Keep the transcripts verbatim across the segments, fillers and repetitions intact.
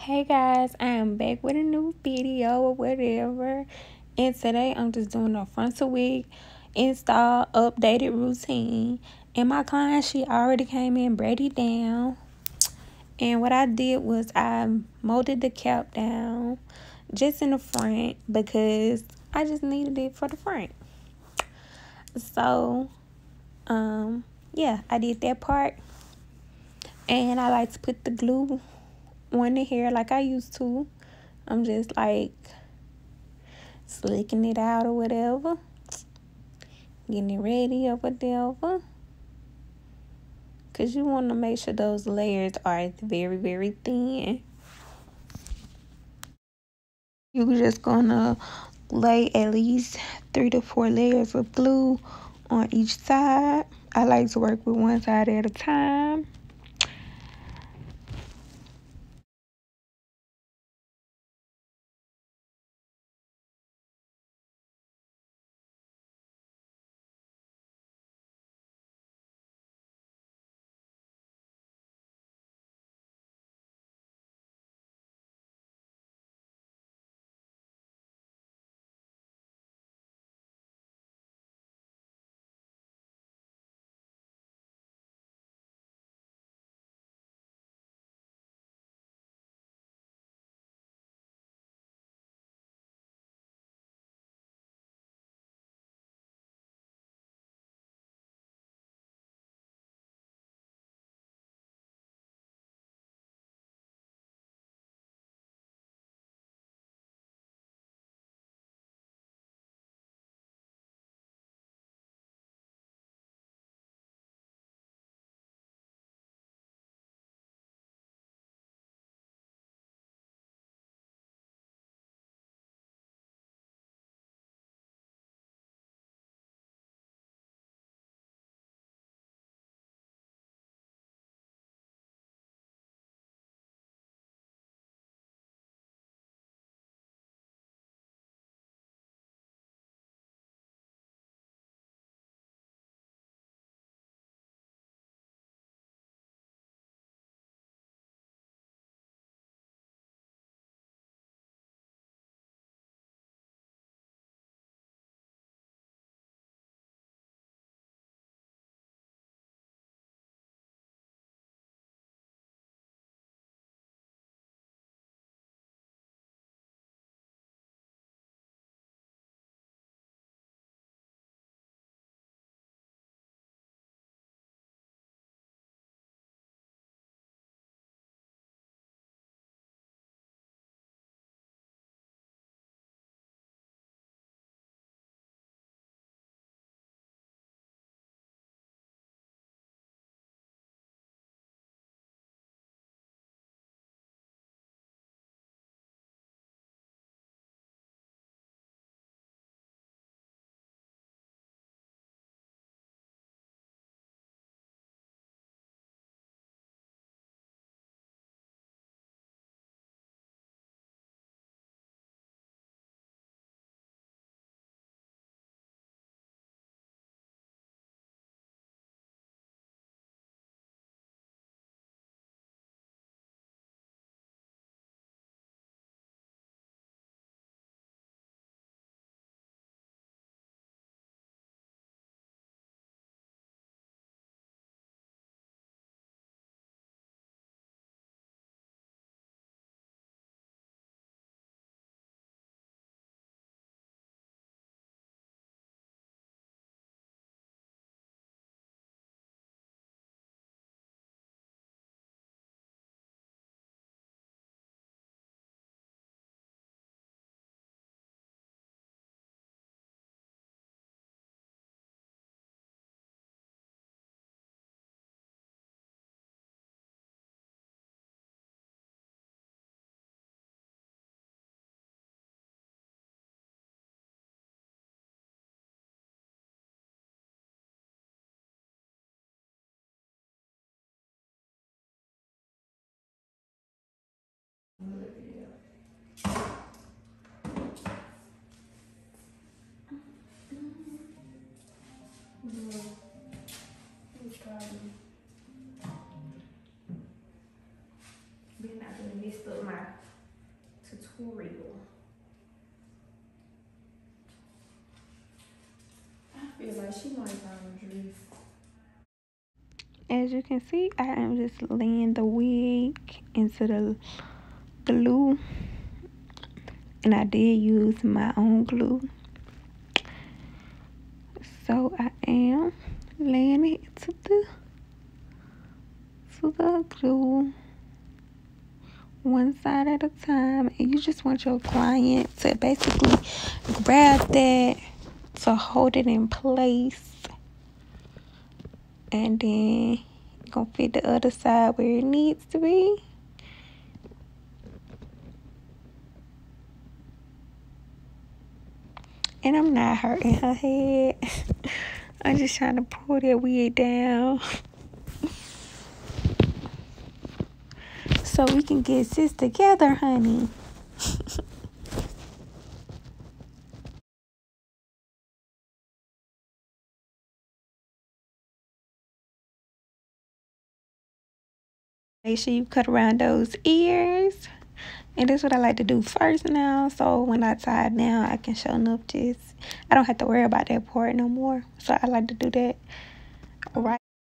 Hey guys, I am back with a new video or whatever. And today I'm just doing a frontal wig install updated routine. And my client, she already came in braided down. And what I did was I molded the cap down just in the front because I just needed it for the front. So, um, yeah, I did that part. And I like to put the glue on the hair like I used to. I'm just like slicking it out or whatever, getting it ready or whatever, because you want to make sure those layers are very, very thin. You're just gonna lay at least three to four layers of glue on each side. I like to work with one side at a time. tutorial. I feel like she might learn dress. As you can see, I am just laying the wig into the glue, and I did use my own glue. So I am laying it into the to the glue one side at a time, and you just want your client to basically grab that to hold it in place, and then you're gonna fit the other side where it needs to be. And I'm not hurting her head. I'm just trying to pull that wig down so we can get sis together, honey. Make sure you cut around those ears. And that's what I like to do first now. So when I tie it down, I can show enough just, I don't have to worry about that part no more. So I like to do that right.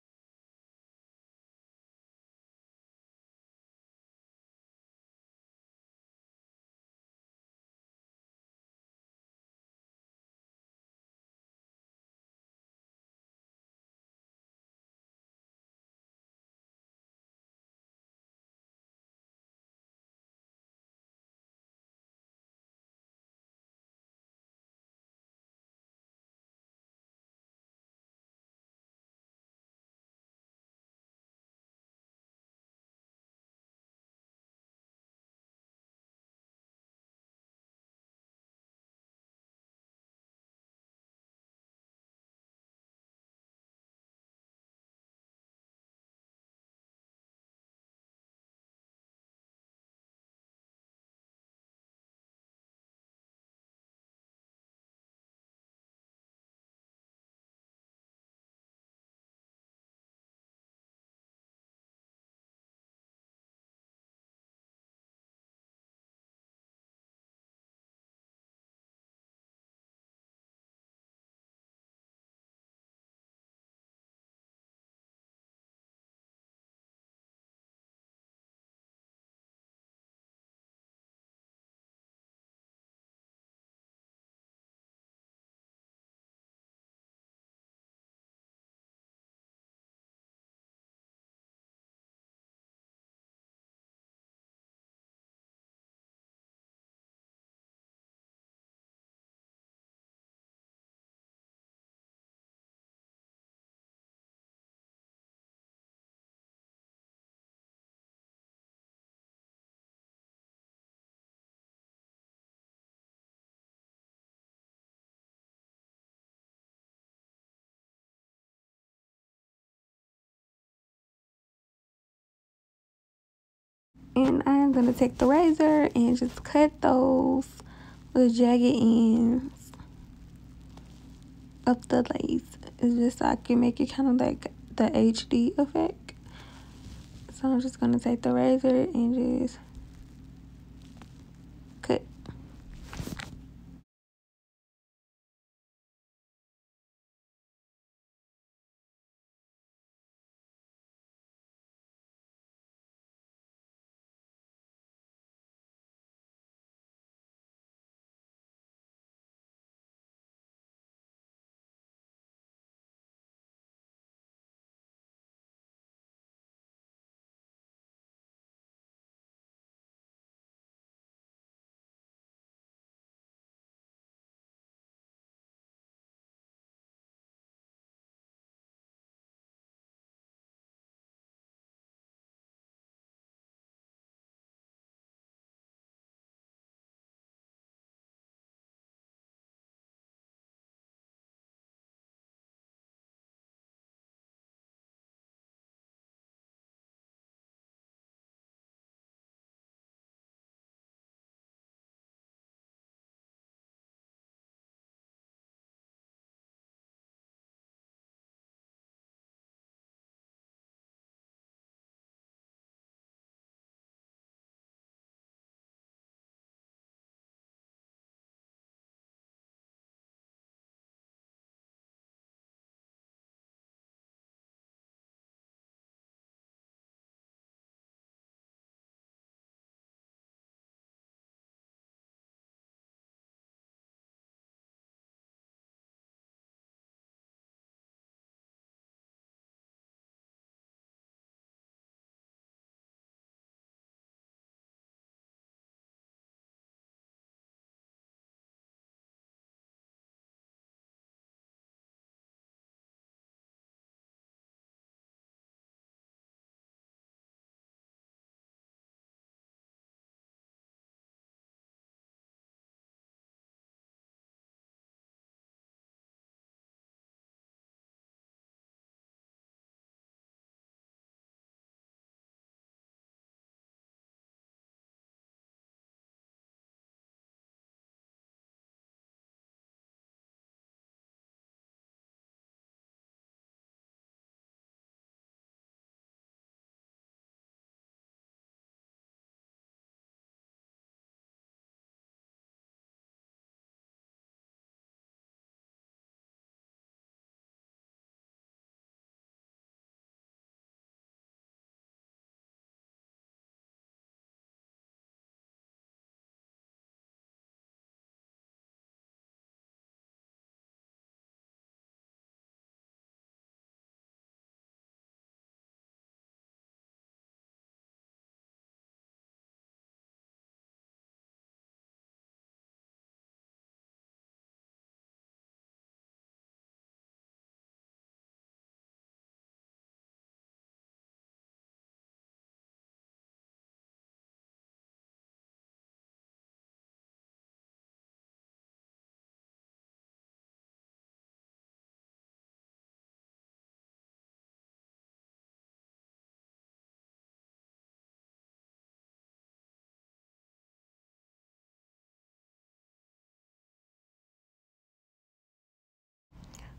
And I'm going to take the razor and just cut those little jagged ends of the lace. It's just so I can make it kind of like the H D effect. So I'm just going to take the razor and just cut.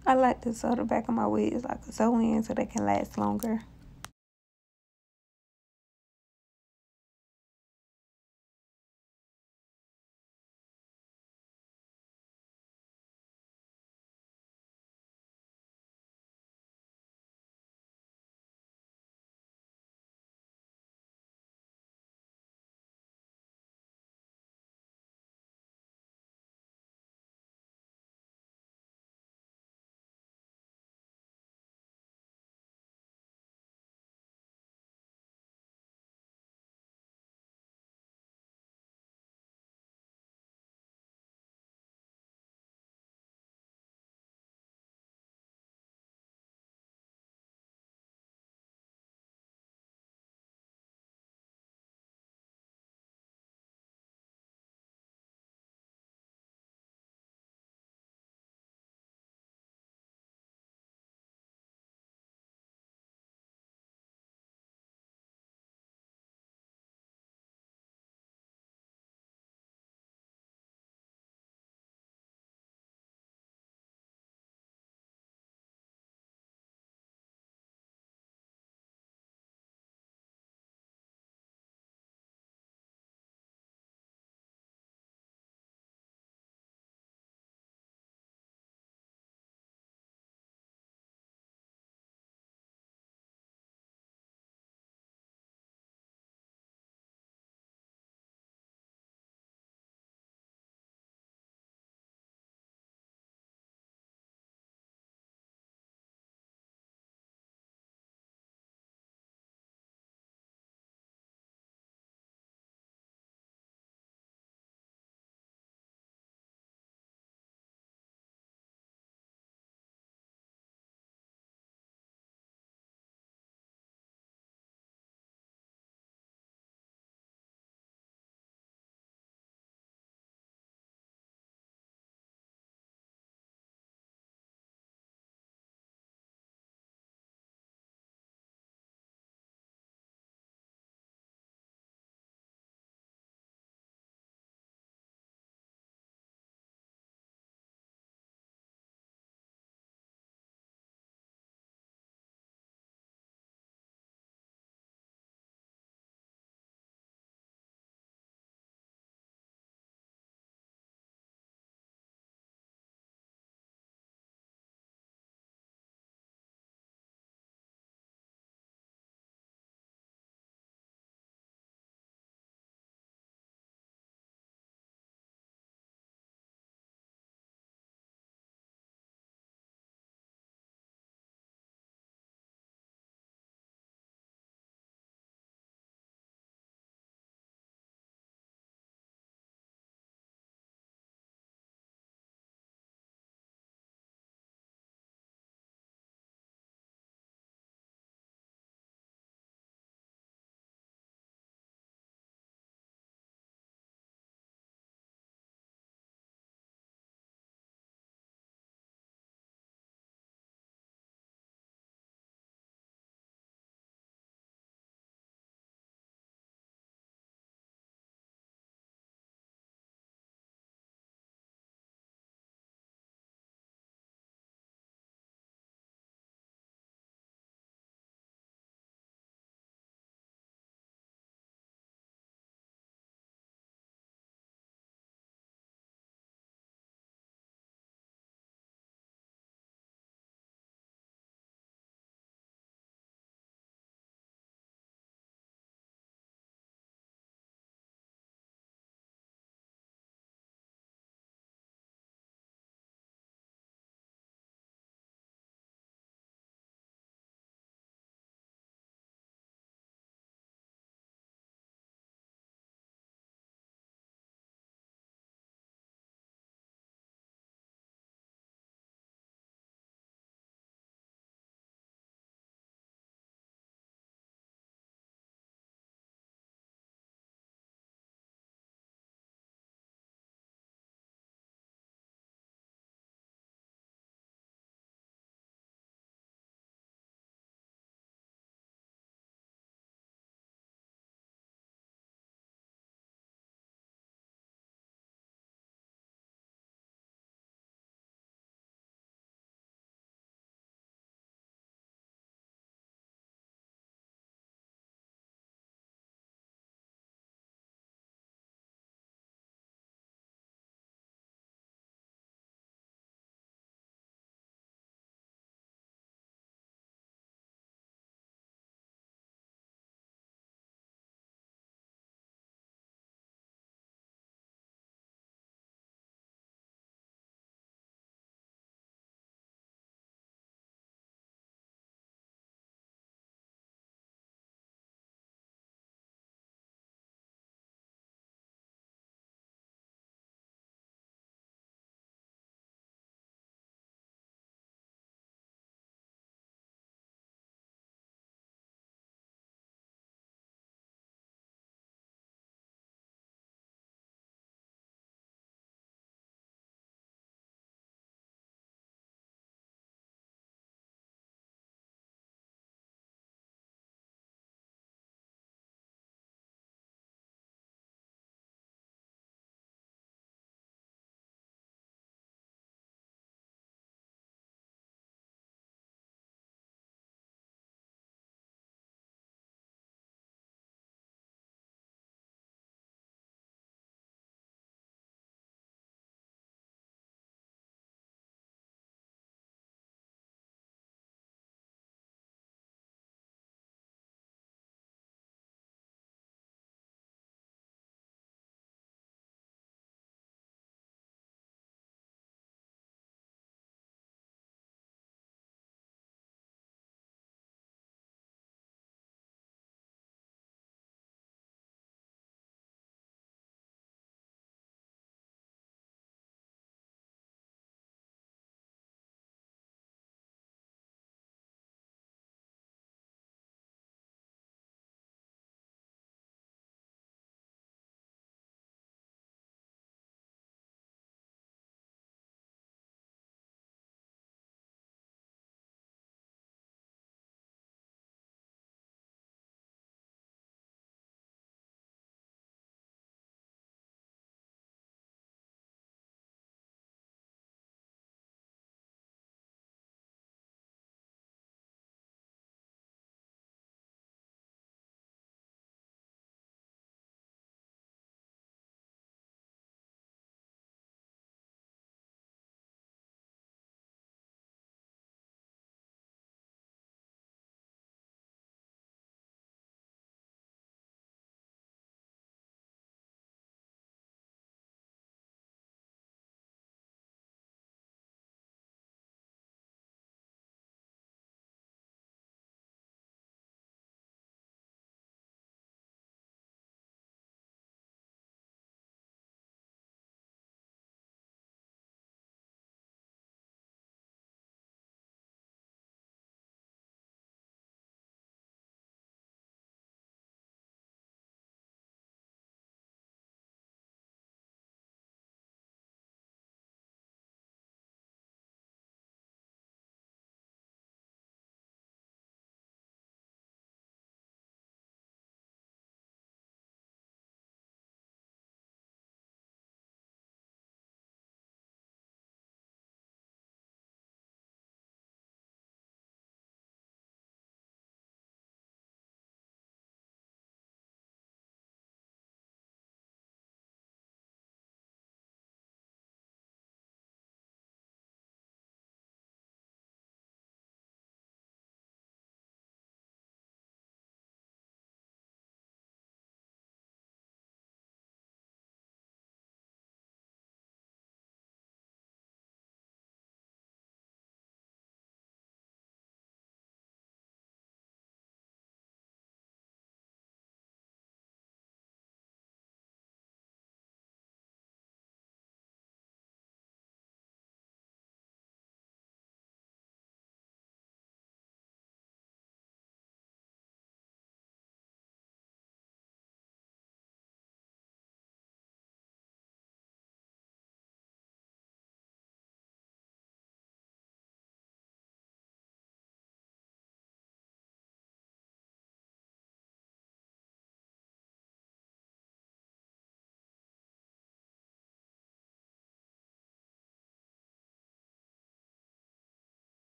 I like to sew the back of my wigs like a sew in so they can last longer.